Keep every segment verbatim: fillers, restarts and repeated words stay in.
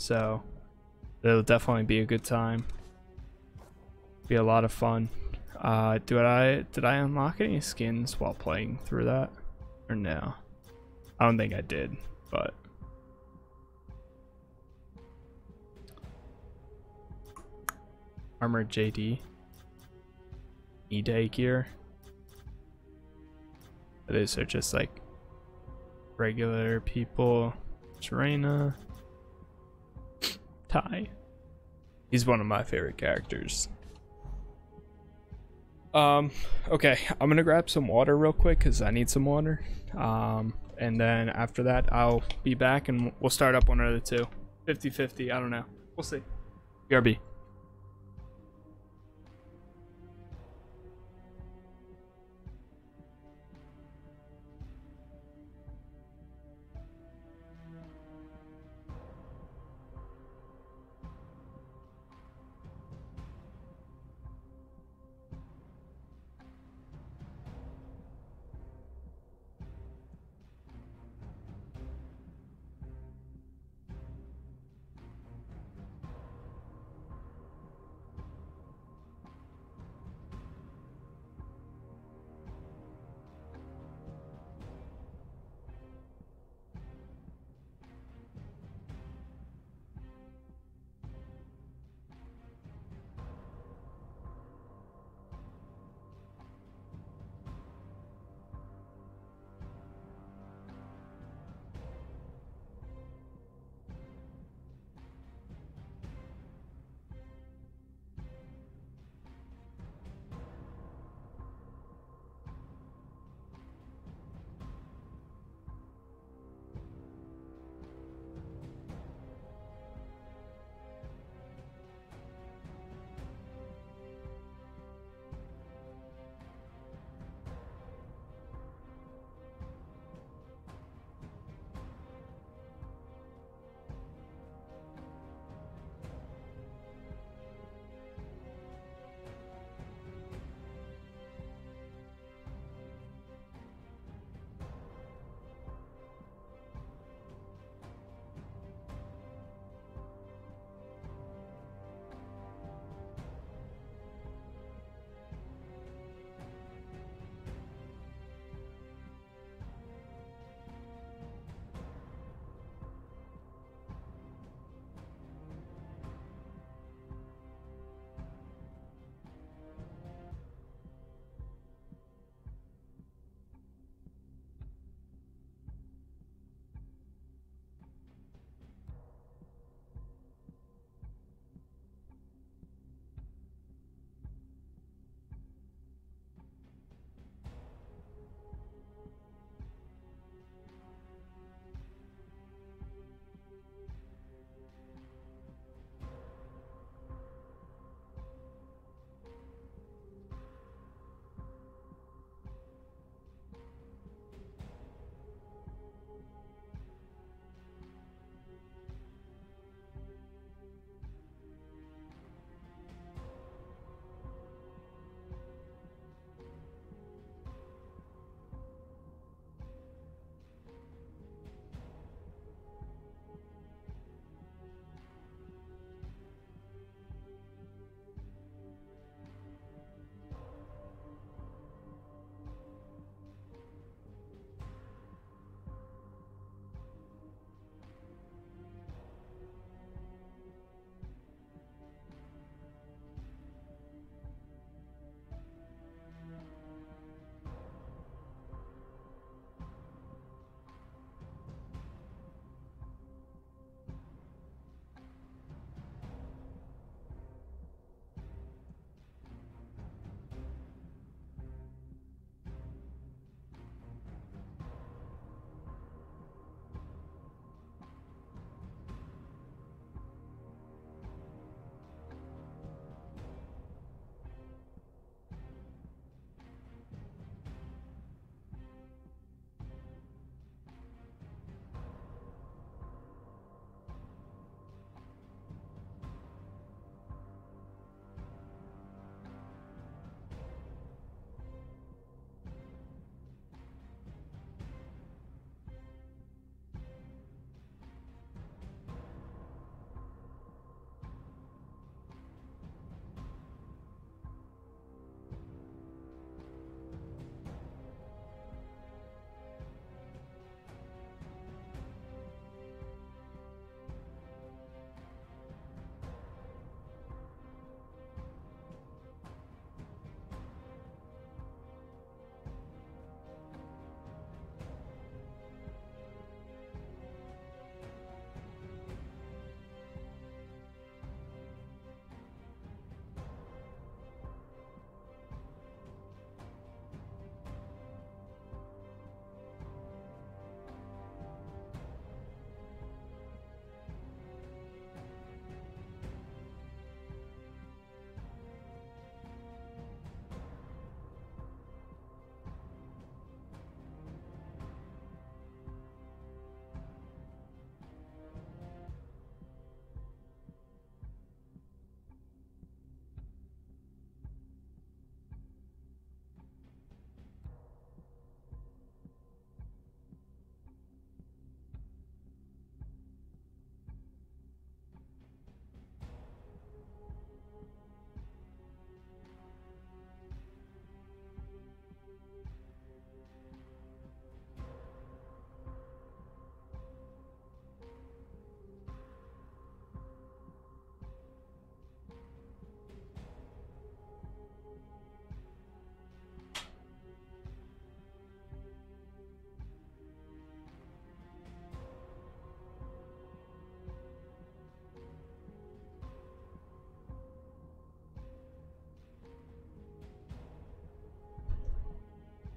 so it'll definitely be a good time. Be a lot of fun. Uh, do I did I unlock any skins while playing through that, or no? I don't think I did, but Armored J D, E-Day gear. These are just like regular people. Serena, Ty. He's one of my favorite characters. Um, okay, I'm gonna grab some water real quick because I need some water. Um, and then after that, I'll be back and we'll start up one or the two. fifty fifty, I don't know. We'll see. B R B.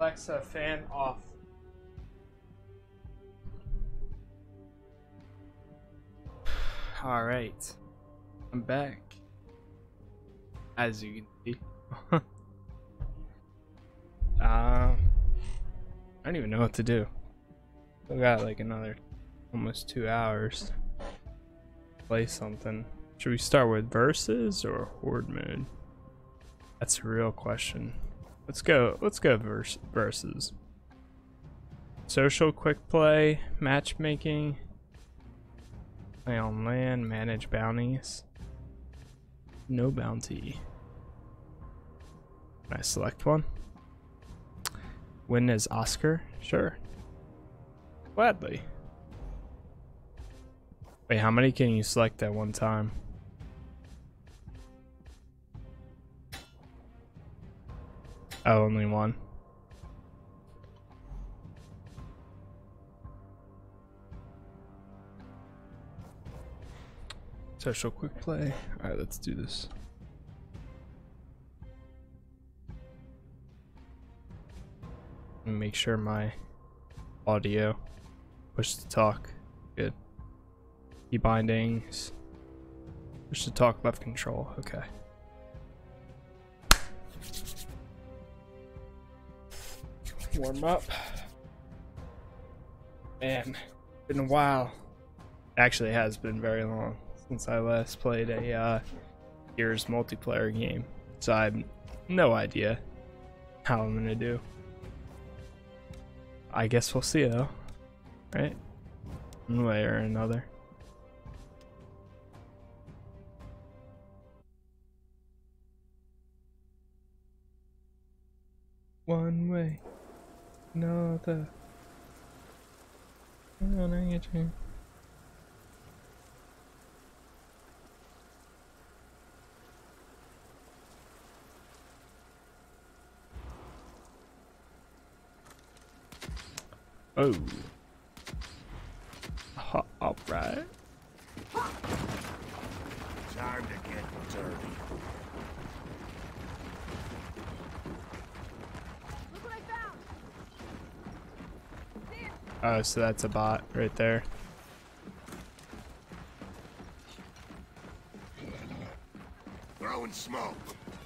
Alexa, fan off. All right, I'm back. As you can see, uh, I don't even know what to do. We got like another almost two hours to play something. Should we start with versus or horde mode? That's a real question. Let's go. Let's go vers versus. Social quick play, matchmaking, play on land, manage bounties. No bounty. Can I select one? Win as Oscar? Sure. Gladly. Wait, how many can you select at one time? Oh, only one. Social quick play. Alright, let's do this. And make sure my audio push to talk. Good. Key bindings. Push to talk left control. Okay. Warm up. Man, been a while. Actually, it has been very long since I last played a uh, Gears multiplayer game, so I have no idea how I'm gonna do. I guess we'll see though, right? One way or another. One way, another. Oh. Ha, all right. Time to get dirty. Look what I found. Oh, so that's a bot right there. Throwing smoke.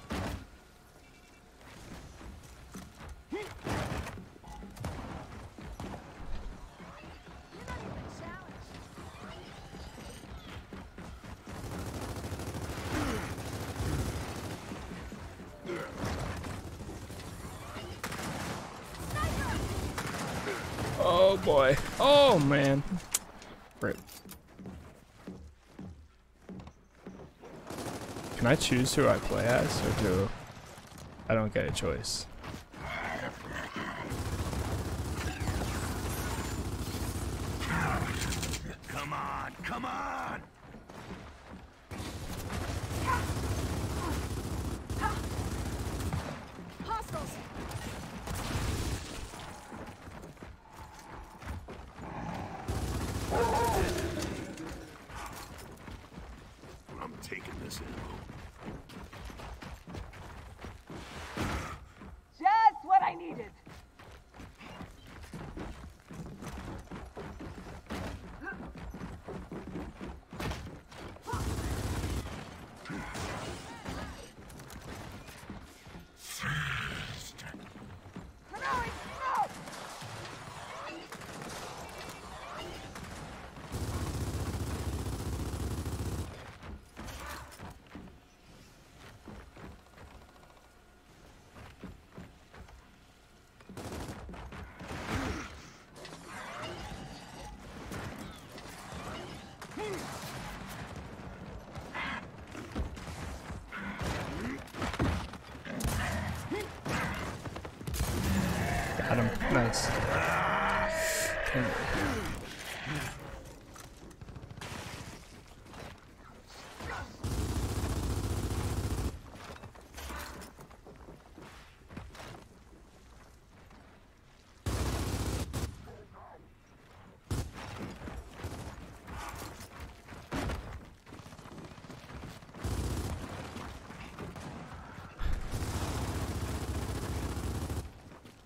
Oh boy. Oh man. Rip. Can I choose who I play as or who? I don't get a choice. Come on, come on. Hostiles. I'm taking this ammo. Just what I needed. Throwing smoke. Got him. Nice. Damn it.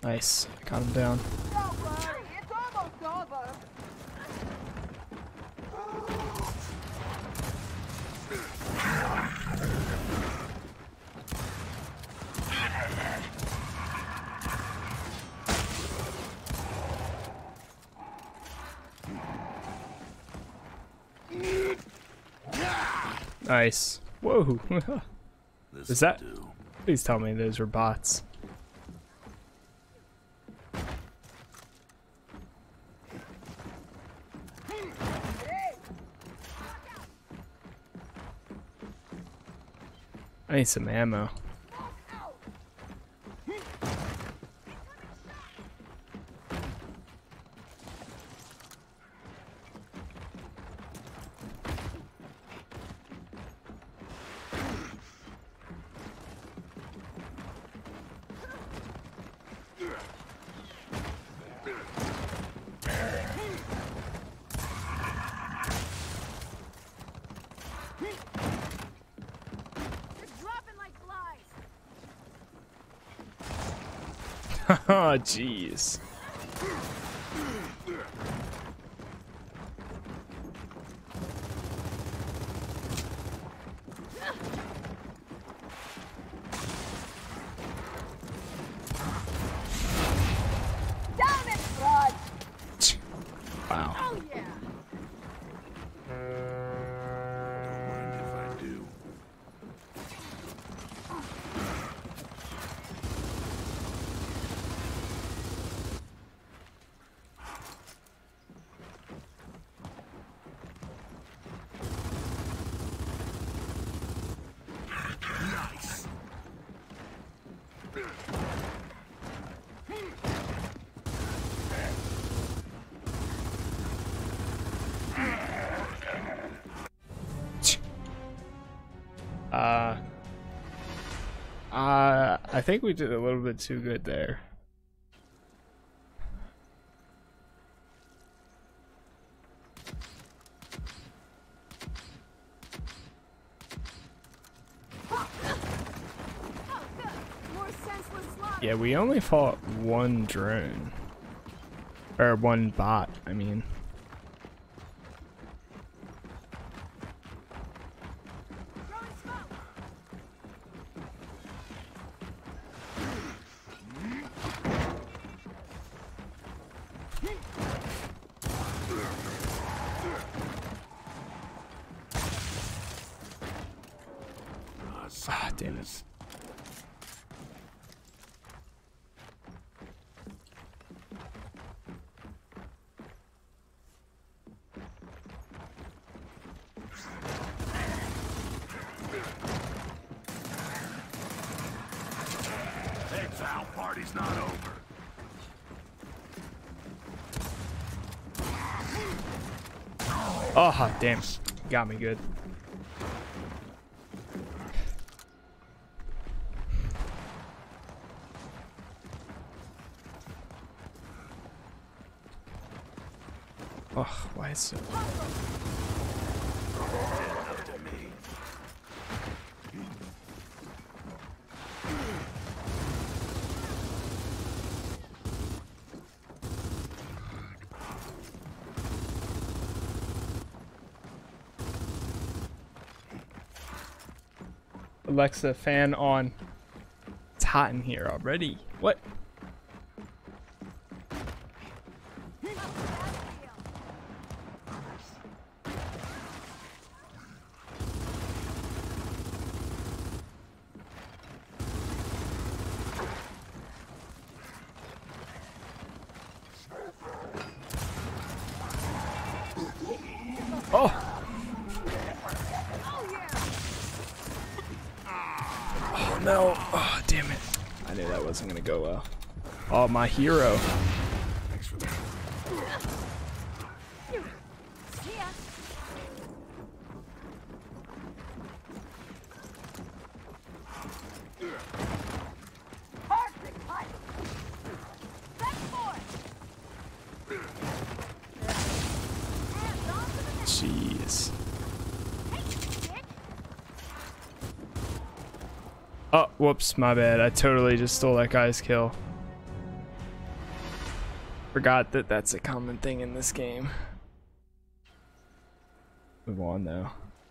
Nice. Got him down. Don't worry, it's almost over. Nice. Whoa. This Is that? do. Please tell me those were bots. I need some ammo. Oh, jeez. Down it, Rod! Wow. Oh, yeah! Don't mind if I do. Nice. Uh, uh, I think we did a little bit too good there. Oh, good. More senseless slaughter. Yeah, we only fought one drone. Or one bot, I mean. Throwing smoke. Ah, damn it. Heads out, party's not over. Oh, damn. Got me good. Oh, why is it? Up to me. Alexa, fan on. It's hot in here already. What? Oh! Oh no! Oh, damn it. I knew that wasn't gonna go well. Oh, my hero. Thanks for that. See ya. Perfect cut. Back for it. Hands off to the next. Jeez. Hey, dick. Oh, whoops, my bad. I totally just stole that guy's kill. Forgot that that's a common thing in this game. Move on though.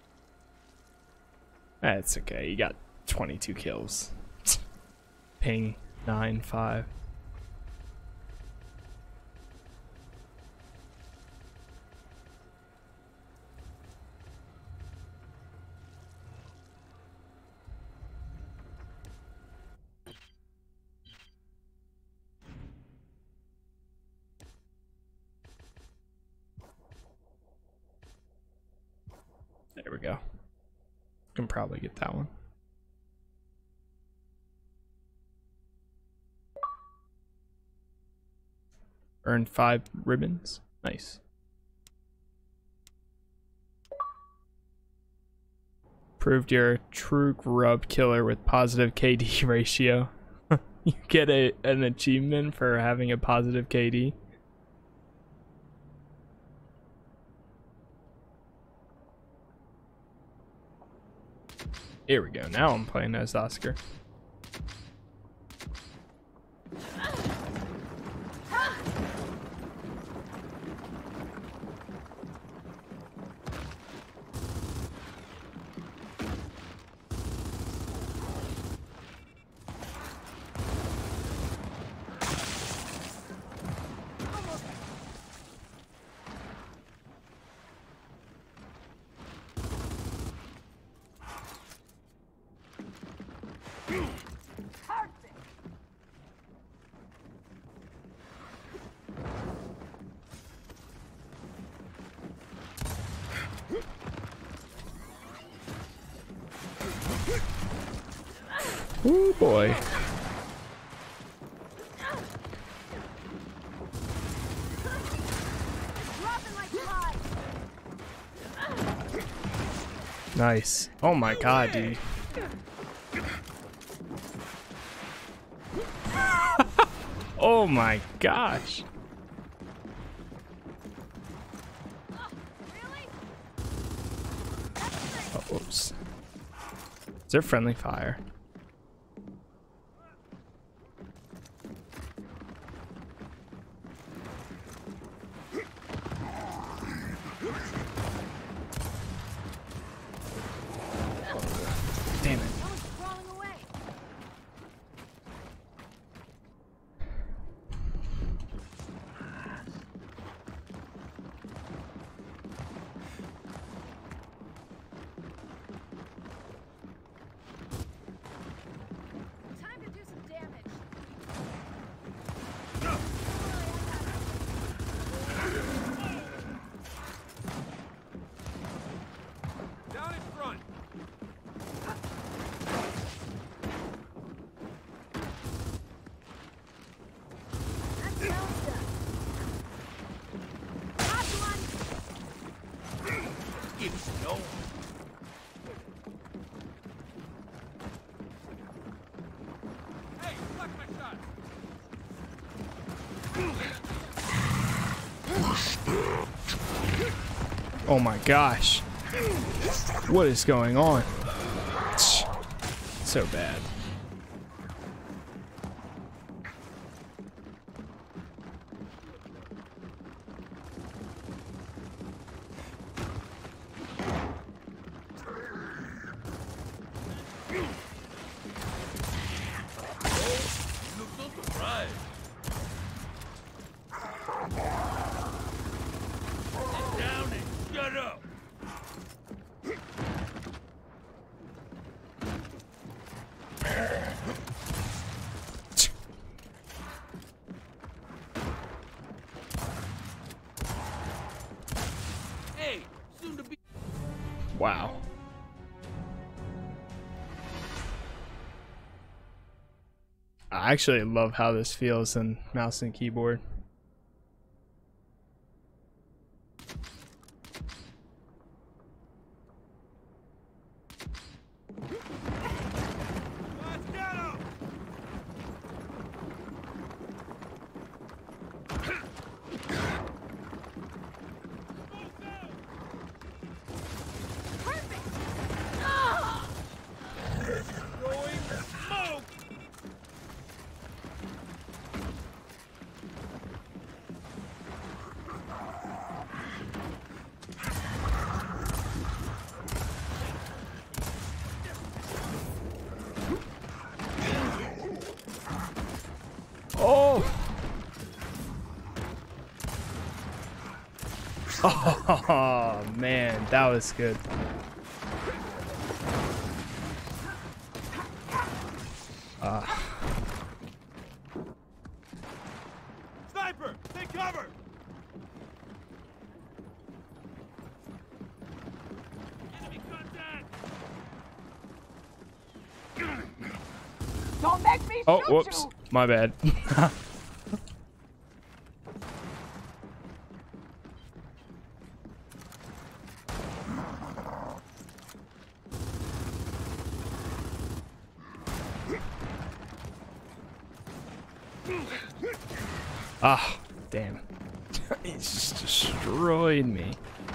That's okay. You got twenty-two kills. Ping nine five. There we go. Can probably get that one. Earned five ribbons. Nice. Proved you're a true grub killer with positive K D ratio. You get a an achievement for having a positive K D. Here we go. Now I'm playing as Oscar. Oh boy. Nice. Oh my god, dude. Oh my gosh. Oh, oops. Is there friendly fire? Damn it. Time to do some damage. Down in front. That's almost done. Last one. Keep going. Hey, block my shot. Oh my gosh. What is going on? So bad. You look so surprised. Sit down and shut up. Hey, soon to be. Wow. I actually love how this feels in mouse and keyboard. Let's get him. Perfect. Ah! Throwing smoke. Oh man, that was good. Uh, Sniper, take cover. Enemy contact. Don't make me oh, shoot whoops, you! my bad. Ah, damn. He's just destroyed me.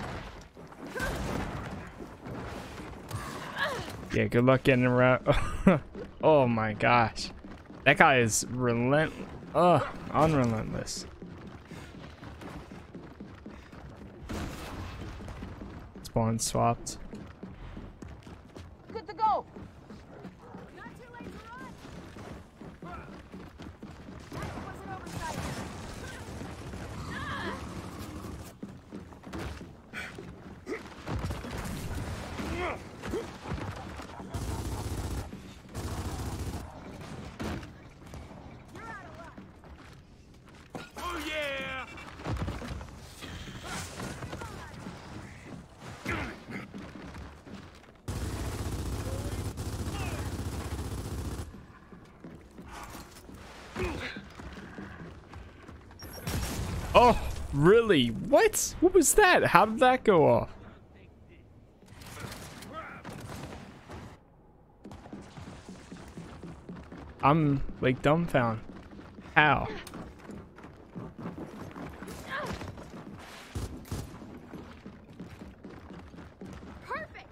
Yeah, good luck getting around. Oh my gosh. That guy is relent uh unrelentless. Spawn swapped. Good to go! Not too late to run. That was an oversight. You're out of luck. Oh yeah. Oh, really? What? What was that? How did that go off? I'm like dumbfounded. How? Perfect.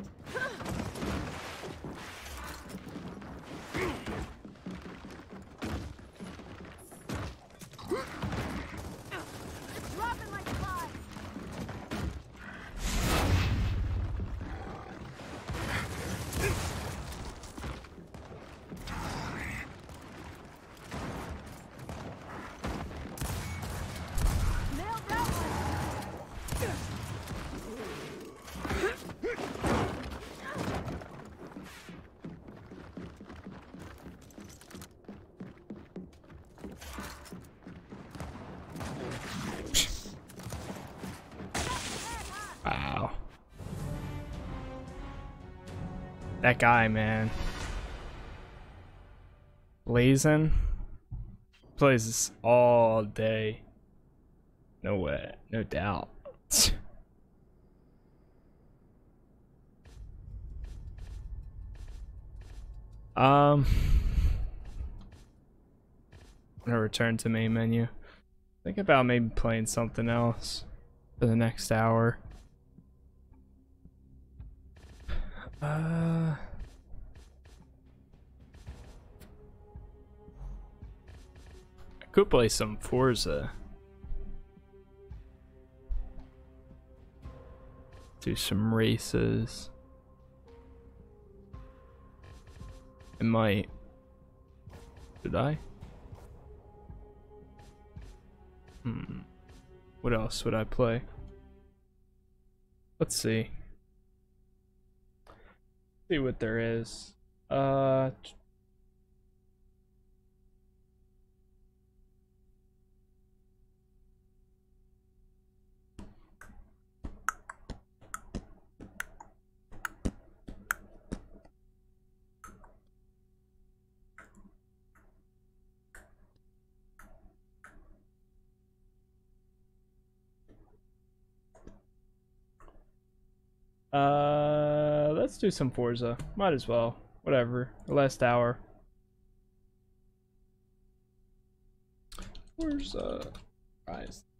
Dropping like flies. Nailed that one. Wow. That guy, man. Blazing. Plays this all day. No way. No doubt. um. I'm gonna return to main menu. Think about maybe playing something else for the next hour. Uh, I could play some Forza. Do some races. I might. Did I? Hmm. What else would I play? Let's see. See what there is. Uh. Uh, let's do some Forza. Might as well. Whatever. Last hour. Forza Rise.